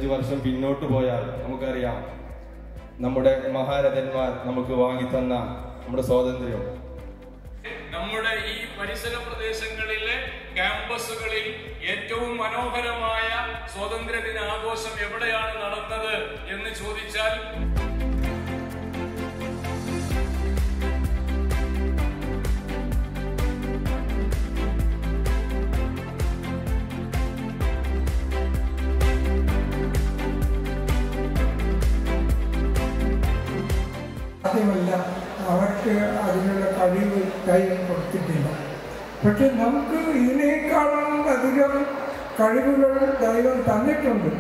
വർഷം പിന്നോട്ട് പോയാൽ നമുക്കറിയാം നമ്മുടെ മഹാരഥന്മാർ നമുക്ക് വാങ്ങിത്തന്ന നമ്മുടെ സ്വാതന്ത്ര്യം. നമ്മുടെ ഈ പരിസര പ്രദേശങ്ങളിലെ ക്യാമ്പസുകളിൽ ഏറ്റവും മനോഹരമായ സ്വാതന്ത്ര്യദിന ആഘോഷം എവിടെയാണ് നടന്നത് എന്ന് ചോദിച്ചാൽ സാധ്യമല്ല. അവർക്ക് അതിനുള്ള കഴിവ് ദൈവം കൊടുത്തിട്ടില്ല. പക്ഷെ നമുക്ക് ഇതിനേക്കാളും അധികം കഴിവുകൾ ദൈവം തന്നിട്ടുണ്ട്.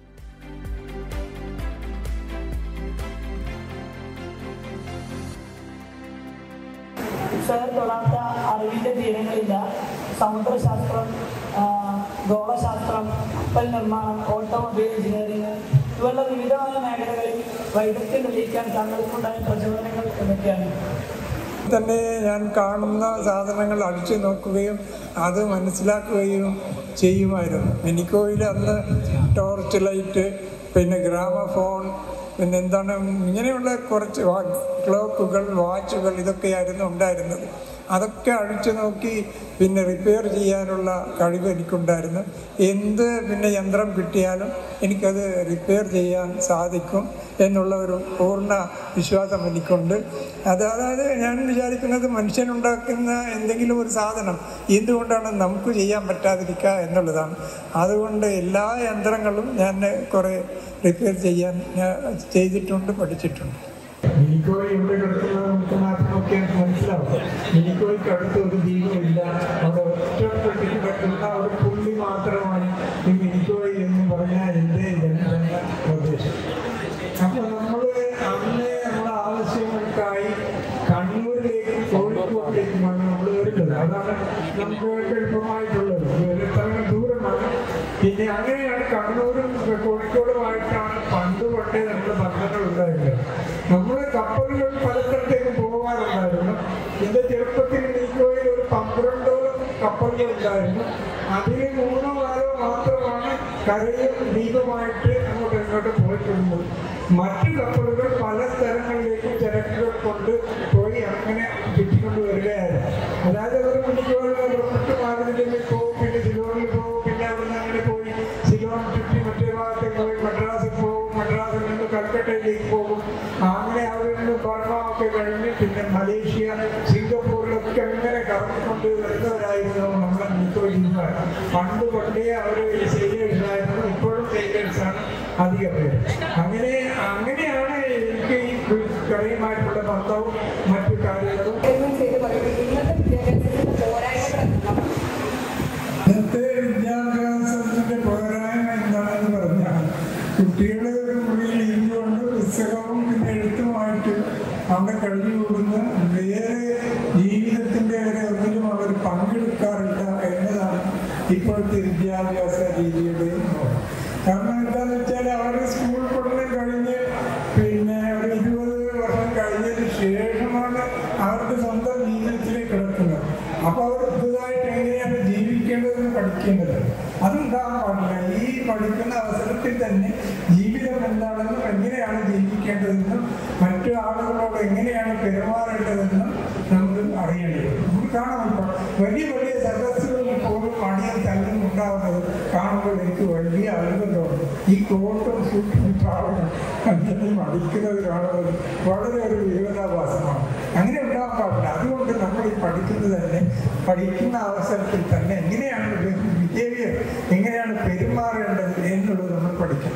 തൊടാത്ത അറിവിൻ്റെ തീരങ്ങളില്ല. സമുദ്രശാസ്ത്രം, ഗോളശാസ്ത്രം, കപ്പൽ നിർമ്മാണം, ഓട്ടോമൊബൈൽ എഞ്ചിനീയറിംഗ് ഇവരുടെ വിവിധമായ മേഖലകളിൽ വൈദഗ്ധ്യം തെളിയിക്കാൻ തങ്ങൾക്കുണ്ടായ പ്രചോദനങ്ങൾ എന്തൊക്കെയാണ്? തന്നെ ഞാൻ കാണുന്ന സാധനങ്ങൾ അടിച്ചു നോക്കുകയും അത് മനസ്സിലാക്കുകയും ചെയ്യുമായിരുന്നു. മിനിക്കോയിൽ അന്ന് ടോർച്ച് ലൈറ്റ്, പിന്നെ ഗ്രാമഫോൺ, പിന്നെ എന്താണ് ഇങ്ങനെയുള്ള കുറച്ച് ക്ലോക്കുകൾ, വാച്ചുകൾ ഇതൊക്കെയായിരുന്നു ഉണ്ടായിരുന്നത്. അതൊക്കെ അഴിച്ചു നോക്കി പിന്നെ റിപ്പയർ ചെയ്യാനുള്ള കഴിവ് എനിക്കുണ്ടായിരുന്നു. എന്ത് പിന്നെ യന്ത്രം കിട്ടിയാലും എനിക്കത് റിപ്പയർ ചെയ്യാൻ സാധിക്കും എന്നുള്ള ഒരു പൂർണ്ണ വിശ്വാസം എനിക്കുണ്ട്. അതായത് ഞാൻ വിചാരിക്കുന്നത് മനുഷ്യനുണ്ടാക്കുന്ന എന്തെങ്കിലും ഒരു സാധനം എന്തുകൊണ്ടാണ് നമുക്ക് ചെയ്യാൻ പറ്റാതിരിക്കുക എന്നുള്ളതാണ്. അതുകൊണ്ട് എല്ലാ യന്ത്രങ്ങളും ഞാൻ കുറേ റിപ്പയർ ചെയ്യാൻ ചെയ്തിട്ടുണ്ട്, പഠിച്ചിട്ടുണ്ട്. മിനിക്കോയ് എവിടെ കിടക്കുന്നത് നമുക്ക് നാട്ടിൽ നോക്കിയാൽ മനസ്സിലാവും. മിനിക്കോയ്ക്ക് അടുത്ത് ഒരു ദ്വീപമില്ല. അവിടെ ഒറ്റപ്പെട്ട് കിടക്കുന്ന ഒരു പുള്ളി മാത്രമാണ് ഈ മിനിക്കോയ് എന്ന് പറഞ്ഞാൽ എൻ്റെ ജനസംഖ്യ പ്രദേശം. അപ്പോൾ നമ്മൾ അന്ന് നമ്മുടെ ആവശ്യങ്ങൾക്കായി കണ്ണൂരിലേക്ക് കോഴിക്കോട്ടിലേക്കുമാണ് നമ്മൾ വരുന്നത്. അതാണ് നമുക്ക് എളുപ്പമായിട്ടുള്ളത്. എത്ര ദൂരമാണ്. പിന്നെ അങ്ങനെയാണ് കണ്ണൂരും കോഴിക്കോടുമായിട്ടാണ് പണ്ട് തൊട്ടേ നമ്മുടെ ബന്ധങ്ങൾ ഉണ്ടായിരുന്നത്. നമ്മുടെ കപ്പലുകൾ പല സ്ഥലത്തേക്കും പോകാറുണ്ടായിരുന്നു. എൻ്റെ ചെറുപ്പത്തിൽ മിനിക്കോയിൽ ഒരു 12ഓളം കപ്പലുകൾ ഉണ്ടായിരുന്നു. അതിൽ 3-4 മാത്രമാണ് കരയും ദ്വീപുമായിട്ട് അങ്ങോട്ടും ഇങ്ങോട്ടും പോയിട്ടുള്ളത്. മറ്റു കപ്പലുകൾ പല സ്ഥലങ്ങളിലേക്കും ചരക്കുകൾ കൊണ്ട് പോയി അങ്ങനെ ചുറ്റിക്കൊണ്ട് വരികയായിരുന്നു. അതായത് അവർ മിനിക്കോയിൽ പുറപ്പെട്ടു മാറുന്നതിൽ പോകും, പിന്നെ സിലോണിൽ പോകും, പിന്നെ അവിടുന്ന് അങ്ങനെ പോയി സിലോൺ ചുറ്റി മറ്റേ ഭാഗത്തേക്ക് പോയി മദ്രാസിൽ പോകും, മദ്രാസിൽ നിന്ന് കൽക്കട്ടയിലേക്ക് പോകും. അങ്ങനെ അവരിൽ നിന്ന് ബർമ ഒക്കെ കഴിഞ്ഞ് പിന്നെ മലേഷ്യ, സിംഗപ്പൂരിലൊക്കെ അങ്ങനെ കറങ്ങിക്കൊണ്ട് വരുന്നവരായിരുന്നു നമ്മുടെ മിനിക്കോയിലുകാർ. പണ്ട് തൊട്ടേ അവർ സെയിലേഴ്സായിരുന്നു. ഇപ്പോഴും സെയിലേഴ്സാണ് അധികം പേര്. അങ്ങനെയാണ് എനിക്ക് ഈ കടയുമായിട്ടുള്ള ബന്ധവും മറ്റു കാര്യങ്ങളും. ഇന്നത്തെ വിദ്യാഭ്യാസത്തിന്റെ പോരായ്മ എന്താണെന്ന് പറഞ്ഞാൽ കുട്ടികൾ ഒരു മുറിയിൽ ഇരുന്നുകൊണ്ട് പുസ്തകവും പിന്നെ എഴുത്തുമായിട്ട് അവിടെ കഴിഞ്ഞു കൂടുന്ന വേറെ ജീവിതത്തിന്റെ ഒന്നിലും അവർ പങ്കെടുക്കാറില്ല എന്നതാണ് ഇപ്പോഴത്തെ വിദ്യാഭ്യാസ രീതിയുടെ നോക്കാം. കാരണം എന്താണെന്ന് വെച്ചാൽ അവർ സ്കൂൾ പഠനം കഴിഞ്ഞ് പിന്നെ ഒരു 20 വർഷം കഴിഞ്ഞതിന് ശേഷമാണ് അവർക്ക് സ്വന്തം ജീവിതത്തിലേക്ക് കിടക്കുന്നത്. അപ്പോൾ അവർ പുതുതായിട്ട് എങ്ങനെയാണ് ജീവിക്കേണ്ടതെന്ന് പഠിക്കേണ്ടത്. അതുണ്ടാകാൻ പാടില്ല. ഈ പഠിക്കുന്ന അവസരത്തിൽ തന്നെ ജീവിതം എന്താണെന്നും എങ്ങനെയാണ് ജീവിക്കേണ്ടതെന്നും മറ്റു ആളുകളോട് എങ്ങനെയാണ് പെരുമാറേണ്ടതെന്നും നമുക്ക് അറിയേണ്ടത്. നമുക്ക് കാണാം, വലിയ വലിയ സദസ്സുകളിൽ പോലും അടിയും തല്ലും ഉണ്ടാവുന്നത് കാണുമ്പോൾ എനിക്ക് വലിയ അത്ഭുതമുണ്ട്. ഈ കോട്ടും സൂട്ടും പാവനും അങ്ങനെയും അടിക്കുന്നത് കാണുന്നത് വളരെ ഒരു വിരോധാഭാസമാണ്. അങ്ങനെ ഉണ്ടാകാൻ പാടില്ല. അതുകൊണ്ട് നമ്മൾ ഈ പഠിക്കുന്നത് തന്നെ പഠിക്കുന്ന അവസരത്തിൽ തന്നെ എങ്ങനെയാണ് ബിഹേവിയർ, എങ്ങനെയാണ് പെരുമാറേണ്ടത് എന്നുള്ളത് നമ്മൾ പഠിക്കണം.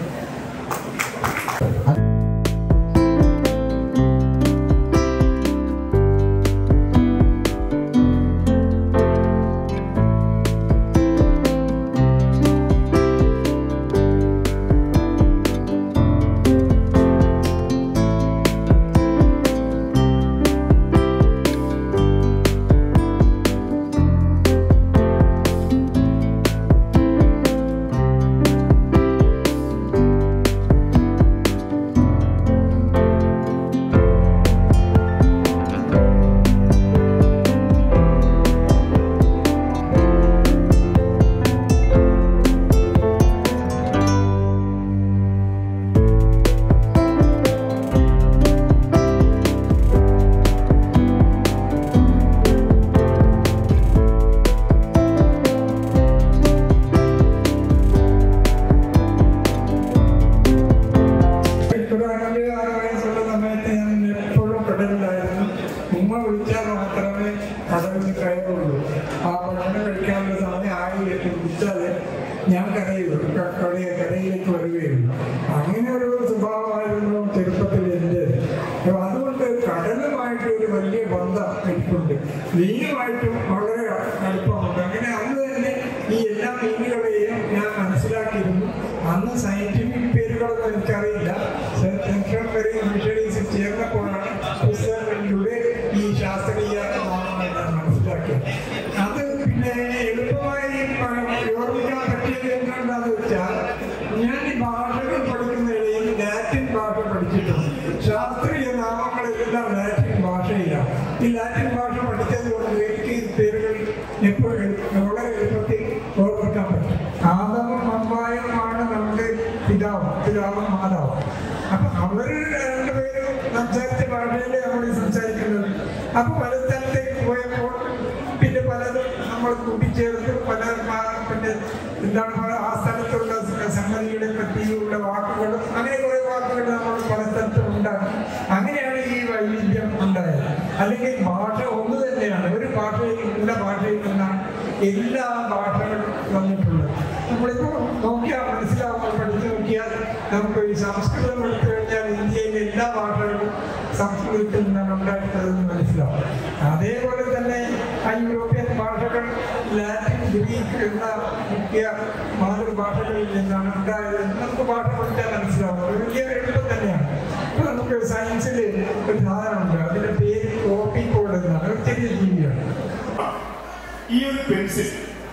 മീനുമായിട്ടും വളരെ അടുപ്പമുണ്ട്. അങ്ങനെ അന്ന് തന്നെ ഈ എല്ലാ മീനുകളെയും ഞാൻ മനസ്സിലാക്കിയിരുന്നു. അന്ന് സയന്റിഫിക് പേരുകളൊന്നും എനിക്കറിയില്ല. സെൻട്രൽ മെറീൻ ഫിഷറീസിൽ ചേർന്നപ്പോഴാണ് പുസ്തകങ്ങളിലൂടെ ഈ ശാസ്ത്രീയ നാമങ്ങൾ ഞാൻ മനസ്സിലാക്കിയത്. അത് പിന്നെ എളുപ്പമായി ഓർമ്മിക്കാൻ പറ്റിയത് എന്താണെന്ന് വെച്ചാൽ, ഞാൻ ഈ ഭാഷകൾ പഠിക്കുന്നതിടയിൽ ലാറ്റിൻ ഭാഷ പഠിച്ചിട്ടുണ്ട്. ശാസ്ത്രീയ നാമങ്ങളെല്ലാം ലാറ്റിൻ ഭാഷയിലാണ്. ഈ ലാറ്റിൻ ഭാഷ പഠിച്ചത് കൊണ്ട് എനിക്ക് ഈ പേരുകൾ എപ്പോഴും വളരെ എളുപ്പത്തിൽ ഓർമ്മിക്കാൻ പറ്റും. ആദമും ഹവ്വായുമാണ് നമ്മുടെ പിതാവും മാതാവും. അപ്പൊ അവർ രണ്ടുപേരും സംസാരിച്ച ഭാഷയിലെ നമ്മൾ സംസാരിക്കുന്നത്. അപ്പൊ പല സ്ഥലത്തേക്ക് പോയപ്പോൾ പിന്നെ പലതും നമ്മൾ കൂട്ടിച്ചേർത്ത് പല പിന്നെ എന്താണ് ആ സ്ഥലത്തുള്ള സംഗതികളെ പറ്റിയുള്ള വാക്കുകളും അങ്ങനെ കുറെ വാക്കുകൾ നമ്മൾ പല സ്ഥലത്തും ഉണ്ടാക്കി. അങ്ങനെയാണ് ഈ വൈവിധ്യം ഉണ്ടായത്. അല്ലെങ്കിൽ ഭാഷ ഒന്ന് തന്നെയാണ്. ഒരു ഭാഷയിൽ ഉള്ള ഭാഷയിൽ നിന്നാണ് എല്ലാ ഭാഷകളും വന്നിട്ടുള്ളത്. നമ്മളിപ്പോൾ നോക്കിയാൽ മനസ്സിലാവുമ്പോൾ പഠിച്ചു നോക്കിയാൽ നമുക്ക് ഈ സംസ്കൃതം എടുത്തു കഴിഞ്ഞാൽ ഇന്ത്യയിലെ എല്ലാ ഭാഷകളും സംസ്കൃതത്തിൽ നിന്നാണ് ഉണ്ടായിട്ടുള്ളതെന്ന് മനസ്സിലാവും. അതേപോലെ തന്നെ ആ യൂറോപ്യൻ ഭാഷകൾ ലാറ്റിൻ, ഗ്രീക്ക് എന്ന മുഖ്യ മാതൃഭാഷകളിൽ നിന്നാണ് ഉണ്ടായതെന്ന് നമുക്ക് ഭാഷ പഠിച്ചാൽ മനസ്സിലാവും. വലിയ എളുപ്പം തന്നെയാണ്. ഇപ്പൊ നമുക്ക് സയൻസിൽ ഒരു സാധനമുണ്ട്, അതിന്റെ പേര് കോപ്പി കോഡ് എന്നാണ്. ഒരു ചെറിയ ജീവിയാണ്. ഈ ഒരു പെൻസിൽ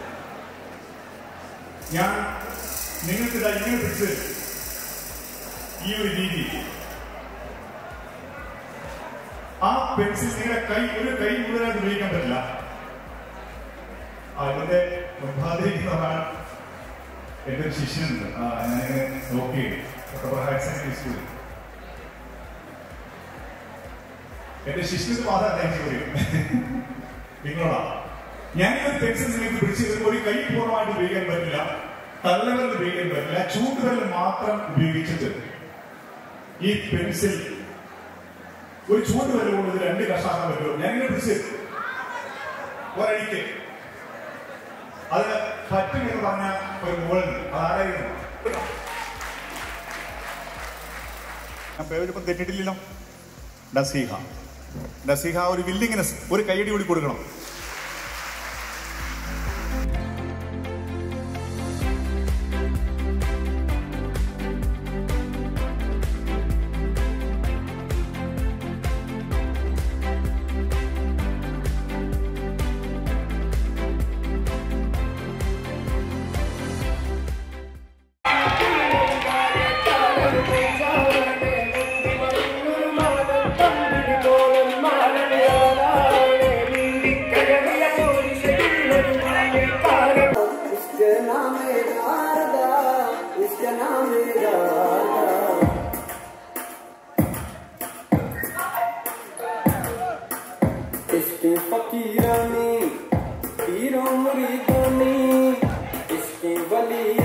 ഞാൻ നിങ്ങൾക്ക് ഇങ്ങനെ പിടിച്ച് ഈ ഒരു രീതി, ആ പെൻസിൽ നിങ്ങളുടെ ഒരു കൈ മുഴുവനായിട്ട് ഉപയോഗിക്കാൻ പറ്റില്ല. അതിന്റെ മുൻപാതിരിക്കുന്നതാണ് എൻ്റെ ഒരു ശിഷ്യനുണ്ട്. ഞാനിങ്ങനെ നോക്കി ഹയർ സെക്കൻഡറി സ്കൂളിൽ എന്റെ ശിഷ്യന് മാത്രമല്ല ചോദ്യം നിങ്ങളോടാ. ഞാൻ ഈ ഒരു പെൻസിൽ നിങ്ങൾക്ക് പിടിച്ച് ഒരു കൈ പൂർണ്ണമായിട്ട് ഉപയോഗിക്കാൻ പറ്റില്ല, തള്ളവിരൽ ഉപയോഗിക്കാൻ പറ്റില്ല, ചൂണ്ടുവിരൽ മാത്രം ഉപയോഗിച്ചിട്ട് ഈ പെൻസിൽ ഒരു ചൂണ്ടുവിരൽ കൊണ്ട് രണ്ട് കഷ്ണാക്കാൻ പറ്റുമോ? ഞാനിങ്ങനെ പിടിച്ച് ഒരടിക്ക് അത് പറ്റുമെന്ന് പറഞ്ഞ ഒരു മുകളുണ്ട്. അതാരായിരുന്നു? ഞാൻ പേരിപ്പം തെറ്റിട്ടില്ലല്ലോ. നസീഹ ഒരു വില്ലിങ്നെസ്, ഒരു കൈയടി കൂടി കൊടുക്കണം. इसके फकीरानी पीरों मुरीदानी इसके वली